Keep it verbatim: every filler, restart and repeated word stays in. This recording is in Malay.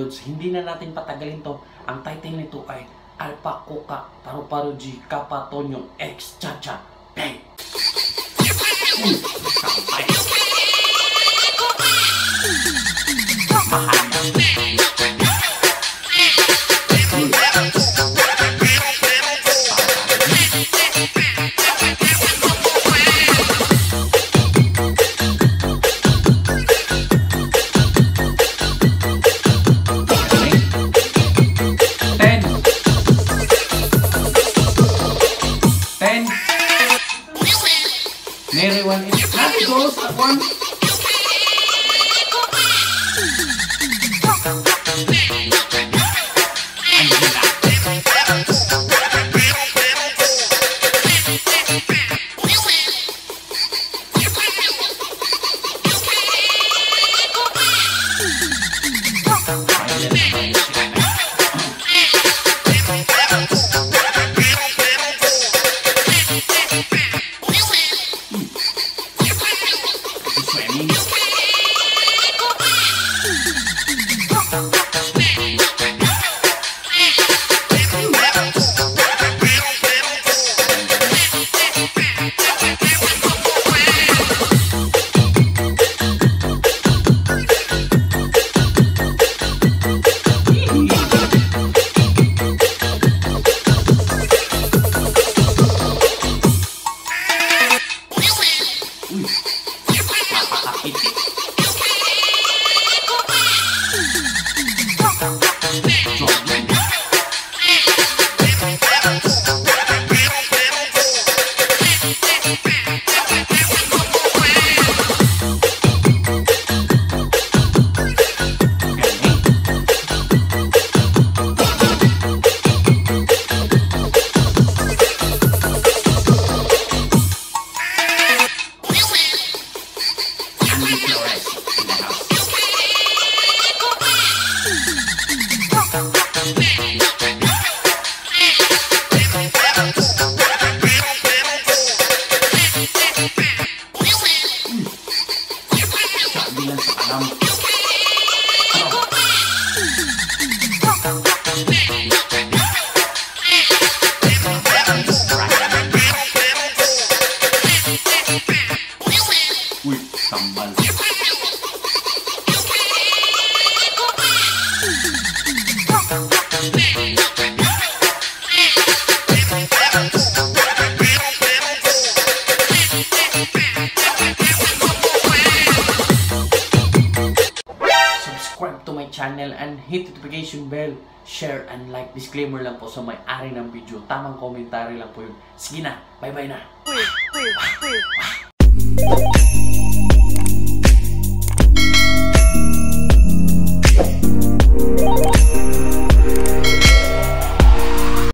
lods, hindi na natin patagalin to. Ang title nito ay Alpha, Kokak, Paro, Paro, G, Kappa, Tonyo, X, Cha-Cha, Bang! Uy! Sampay! Mahal na! Mary one is not goes at one. Uy, tambal. Subscribe to my channel and hit the notification bell, share and like. Disclaimer lang po sa may-ari ng video. Tamang komentary lang po yun. Sige na, bye-bye na.